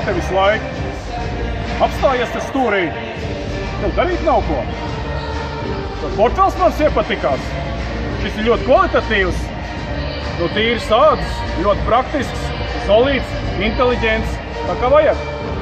te visu laiku. Apstājies te stūrī. Tev darīt nav ko. Portfels man iepatikās. Šis ir ļoti kvalitatīvs. No tīras ādas, ļoti praktisks, solīds, inteliģents, tā kā vajag.